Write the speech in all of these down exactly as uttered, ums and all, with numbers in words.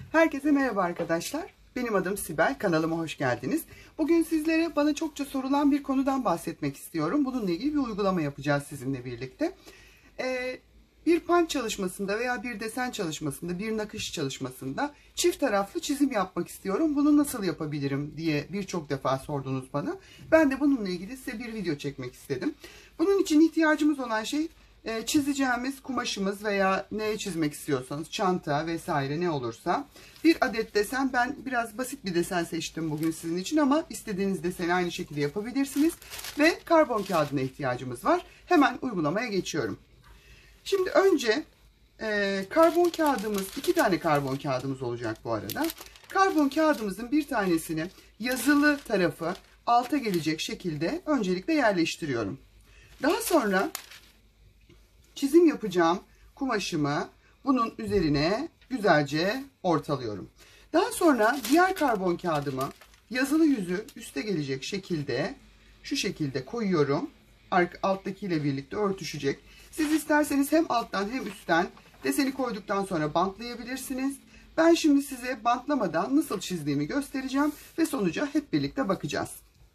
Herkese merhaba arkadaşlar. Benim adım Sibel. Kanalıma hoş geldiniz. Bugün sizlere bana çokça sorulan bir konudan bahsetmek istiyorum. Bununla ilgili bir uygulama yapacağız sizinle birlikte. Ee, bir punch çalışmasında veya bir desen çalışmasında, bir nakış çalışmasında çift taraflı çizim yapmak istiyorum. Bunu nasıl yapabilirim diye birçok defa sordunuz bana. Ben de bununla ilgili size bir video çekmek istedim. Bunun için ihtiyacımız olan şey çizeceğimiz kumaşımız veya neye çizmek istiyorsanız, çanta vesaire ne olursa bir adet desen. Ben biraz basit bir desen seçtim bugün sizin için ama istediğiniz deseni aynı şekilde yapabilirsiniz. Ve karbon kağıdına ihtiyacımız var. Hemen uygulamaya geçiyorum. Şimdi önce e, karbon kağıdımız, iki tane karbon kağıdımız olacak bu arada. Karbon kağıdımızın bir tanesini yazılı tarafı alta gelecek şekilde öncelikle yerleştiriyorum. Daha sonra çizim yapacağım kumaşımı bunun üzerine güzelce ortalıyorum. Daha sonra diğer karbon kağıdımı yazılı yüzü üste gelecek şekilde şu şekilde koyuyorum. Alttakiyle birlikte örtüşecek. Siz isterseniz hem alttan hem üstten deseni koyduktan sonra bantlayabilirsiniz. Ben şimdi size bantlamadan nasıl çizdiğimi göstereceğim ve sonuca hep birlikte bakacağız.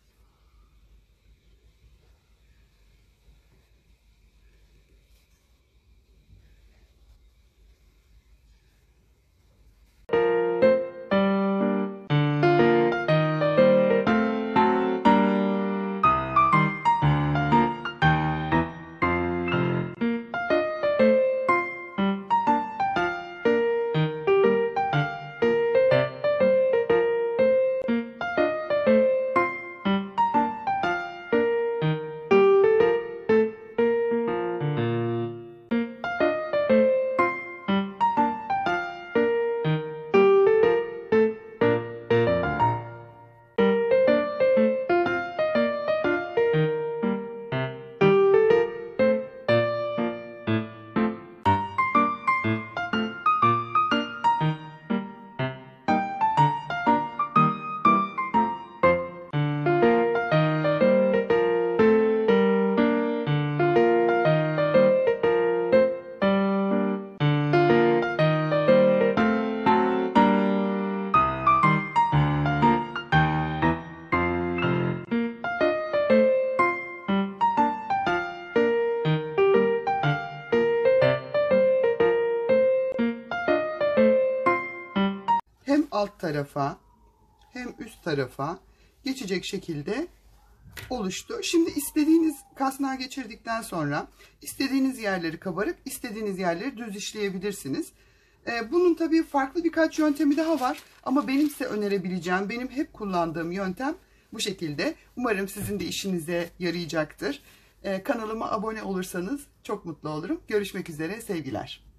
Hem alt tarafa hem üst tarafa geçecek şekilde oluştu. Şimdi istediğiniz kasnağı geçirdikten sonra istediğiniz yerleri kabarık, istediğiniz yerleri düz işleyebilirsiniz. Bunun tabii farklı birkaç yöntemi daha var ama benim size önerebileceğim, benim hep kullandığım yöntem bu şekilde. Umarım sizin de işinize yarayacaktır. Kanalıma abone olursanız çok mutlu olurum. Görüşmek üzere, sevgiler.